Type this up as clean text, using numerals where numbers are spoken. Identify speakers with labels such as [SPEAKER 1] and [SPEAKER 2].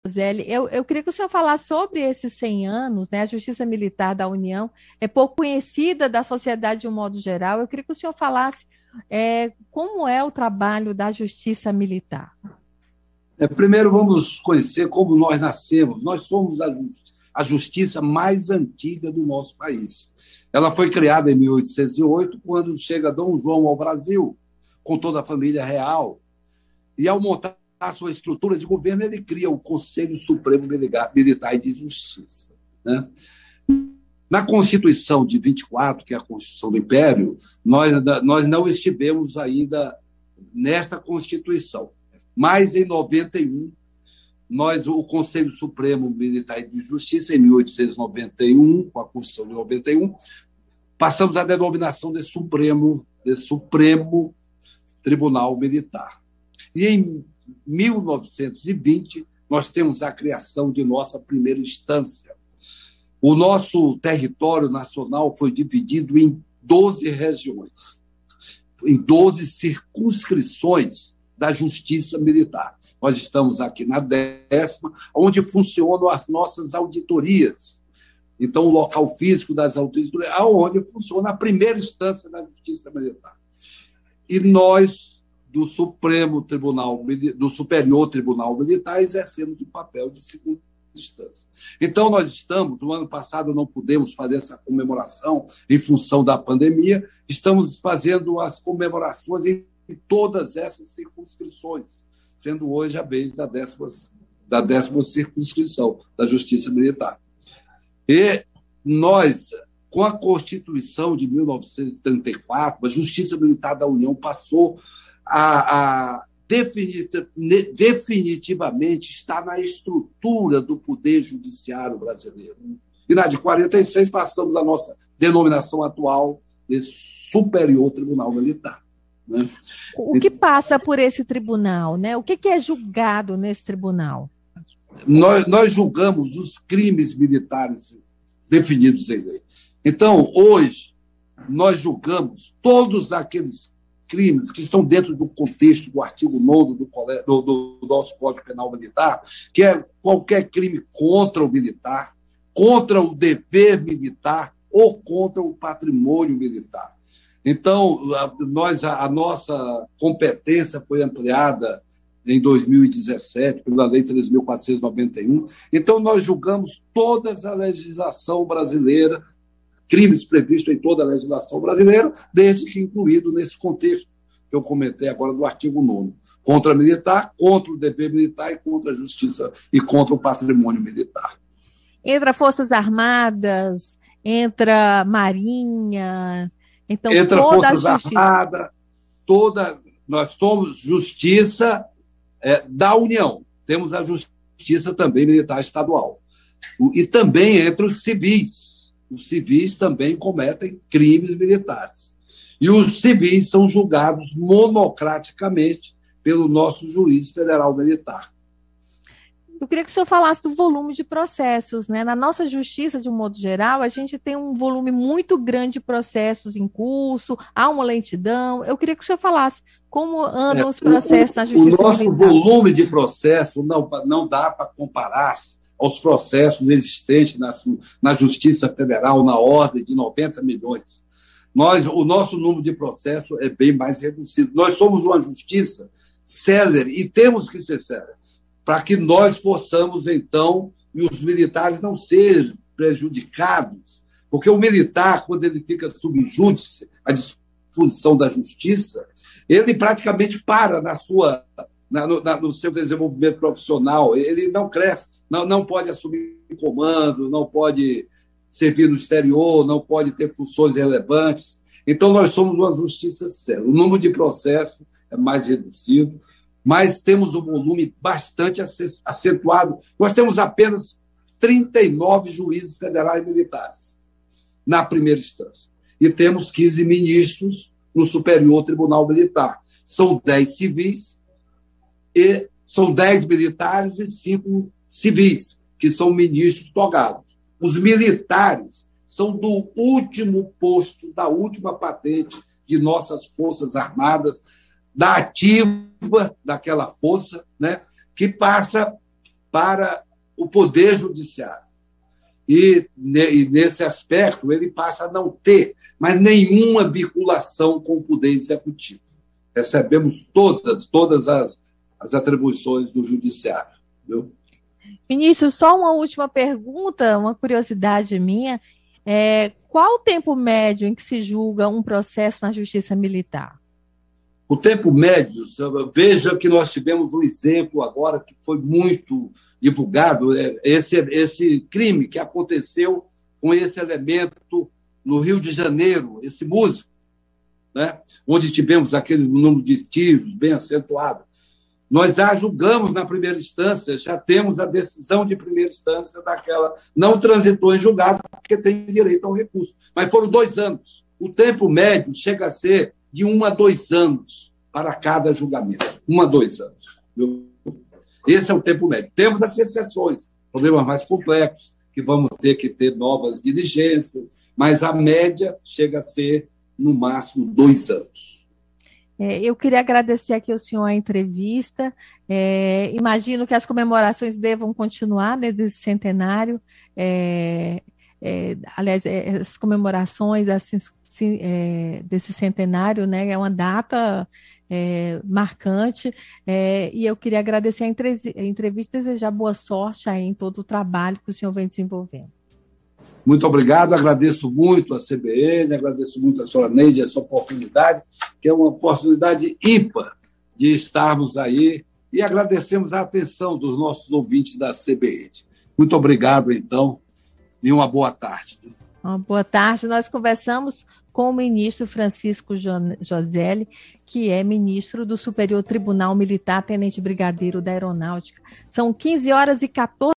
[SPEAKER 1] Zélio, eu queria que o senhor falasse sobre esses 100 anos, né? A Justiça Militar da União é pouco conhecida da sociedade de um modo geral. Eu queria que o senhor falasse como é o trabalho da Justiça Militar.
[SPEAKER 2] Primeiro, vamos conhecer como nós nascemos. Nós somos a justiça mais antiga do nosso país. Ela foi criada em 1808, quando chega Dom João ao Brasil, com toda a família real. E, ao montar a sua estrutura de governo, ele cria o Conselho Supremo Militar e de Justiça, né? Na Constituição de 24, que é a Constituição do Império, nós não estivemos ainda nesta Constituição. Mas, em 91, o Conselho Supremo Militar e de Justiça, em 1891, com a Constituição de 91, passamos a denominação de Supremo Tribunal Militar. E, em 1920, nós temos a criação de nossa primeira instância. O nosso território nacional foi dividido em 12 regiões, em 12 circunscrições da Justiça Militar. Nós estamos aqui na 10ª, onde funcionam as nossas auditorias. Então, o local físico das auditorias, onde funciona a primeira instância da Justiça Militar. E nós, do Superior Tribunal Militar, exercemos o papel de segunda instância. Então, nós estamos, no ano passado não pudemos fazer essa comemoração em função da pandemia, estamos fazendo as comemorações em todas essas circunscrições, sendo hoje a vez da 10ª circunscrição da Justiça Militar. E nós, com a Constituição de 1934, a Justiça Militar da União passou a definitivamente estar na estrutura do Poder Judiciário brasileiro. E na de 46 passamos a nossa denominação atual de Superior Tribunal Militar, né?
[SPEAKER 1] O que passa por esse tribunal, né? O que é julgado nesse tribunal?
[SPEAKER 2] Nós julgamos os crimes militares definidos em lei. Então, hoje, nós julgamos todos aqueles crimes que estão dentro do contexto do artigo 9º do nosso Código Penal Militar, que é qualquer crime contra o militar, contra o dever militar ou contra o patrimônio militar. Então, a nossa competência foi ampliada em 2017, pela Lei 3.491. Então, nós julgamos toda a legislação brasileira, crimes previstos em toda a legislação brasileira, desde que incluído nesse contexto que eu comentei agora do artigo 9º. Contra militar, contra o dever militar e contra a justiça e contra o patrimônio militar.
[SPEAKER 1] Entra Forças Armadas, entra Marinha, então
[SPEAKER 2] entra
[SPEAKER 1] toda
[SPEAKER 2] Forças
[SPEAKER 1] a justiça.
[SPEAKER 2] Armadas, nós somos justiça da União. Temos a justiça também militar estadual. E também entre os civis. Os civis também cometem crimes militares. E os civis são julgados monocraticamente pelo nosso juiz federal militar.
[SPEAKER 1] Eu queria que o senhor falasse do volume de processos, né? Na nossa justiça, de um modo geral, a gente tem um volume muito grande de processos em curso, há uma lentidão. Eu queria que o senhor falasse como andam os processos na justiça militar.
[SPEAKER 2] O nosso volume de processo não dá para comparar aos processos existentes na Justiça Federal, na ordem de 90 milhões. O nosso número de processos é bem mais reduzido. Nós somos uma justiça célere e temos que ser célere, para que nós possamos, então, e os militares não sejam prejudicados, porque o militar, quando ele fica sob júdice, à disposição da justiça, ele praticamente para no seu desenvolvimento profissional, ele não cresce, não pode assumir comando, não pode servir no exterior, não pode ter funções relevantes. Então, nós somos uma justiça séria. O número de processos é mais reduzido, mas temos um volume bastante acentuado. Nós temos apenas 39 juízes federais e militares na primeira instância. E temos 15 ministros no Superior Tribunal Militar. São 10 civis, e são 10 militares e 5 civis, que são ministros togados. Os militares são do último posto, da última patente de nossas Forças Armadas, da ativa daquela força, né, que passa para o Poder Judiciário. E nesse aspecto, ele passa a não ter mais nenhuma vinculação com o Poder Executivo. Recebemos todas as atribuições do Judiciário. Viu?
[SPEAKER 1] Ministro, só uma última pergunta, uma curiosidade minha. Qual o tempo médio em que se julga um processo na Justiça Militar?
[SPEAKER 2] O tempo médio, veja que nós tivemos um exemplo agora que foi muito divulgado, esse crime que aconteceu com esse elemento no Rio de Janeiro, esse músico, né? Onde tivemos aquele número de tiros bem acentuado. Nós já julgamos na primeira instância, já temos a decisão de primeira instância daquela, não transitou em julgado, porque tem direito ao recurso. Mas foram 2 anos. O tempo médio chega a ser de 1 a 2 anos para cada julgamento. 1 a 2 anos. Esse é o tempo médio. Temos as exceções, problemas mais complexos, que vamos ter novas diligências, mas a média chega a ser, no máximo, 2 anos.
[SPEAKER 1] Eu queria agradecer aqui ao senhor a entrevista. Imagino que as comemorações devam continuar, né, desse centenário. Aliás, as comemorações assim, desse centenário, né, é uma data marcante. E eu queria agradecer a entrevista e desejar boa sorte aí em todo o trabalho que o senhor vem desenvolvendo.
[SPEAKER 2] Muito obrigado, agradeço muito a CBN, agradeço muito a senhora Neide essa oportunidade, que é uma oportunidade ímpar de estarmos aí, e agradecemos a atenção dos nossos ouvintes da CBN. Muito obrigado, então, e uma boa tarde.
[SPEAKER 1] Uma boa tarde. Nós conversamos com o ministro Francisco Joselli, que é ministro do Superior Tribunal Militar, tenente brigadeiro da Aeronáutica. São 15h14.